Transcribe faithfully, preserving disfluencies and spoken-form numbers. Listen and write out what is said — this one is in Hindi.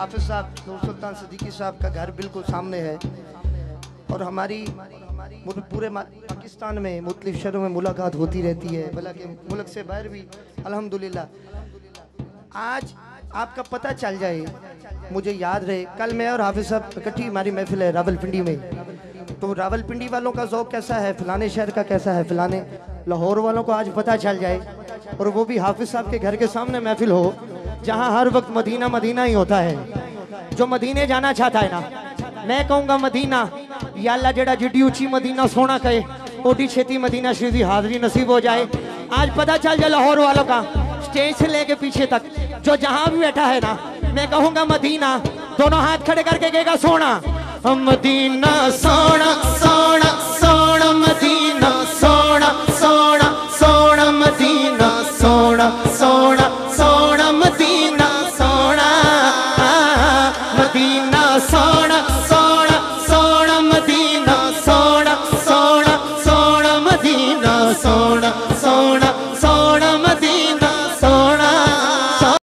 हाफिज साहब नूर सुल्तान सिद्दीकी साहब का घर बिल्कुल सामने है और हमारी पूरे पाकिस्तान में मुख्तलिफ शहरों में मुलाकात होती रहती है, बल्कि मुल्क से बाहर भी अल्हम्दुलिल्लाह। आज आपका पता चल जाए, मुझे याद रहे कल मैं और हाफिज साहब इकट्ठी हमारी महफिल है रावलपिंडी में, तो रावलपिंडी वालों का ज़ौक़ कैसा है, फलाने शहर का कैसा है, फलाने लाहौर वालों को आज पता चल जाए, और वो भी हाफिज साहब के घर के सामने महफिल हो जहाँ हर वक्त मदीना मदीना ही होता है। जो मदीने जाना चाहता है ना, मैं कहूँगा मदीना या अल्लाह जेड़ा जिड्डी उची मदीना सोना कहे ओडी छेती मदीना शरीफ की हाज़री नसीब हो जाए। आज पता चल जाए लाहौर वालों का, स्टेज से लेके पीछे तक जो जहाँ भी बैठा है ना, मैं कहूँगा मदीना, दोनों हाथ खड़े करके कहेगा सोना मदीना सोना सोना सोना मदीना सोना सोना सोना मदीना सोना सोना सोना मदीना सोना मदीना सोना सोना सोना मदीना सोना सोना सोना मदीना सोना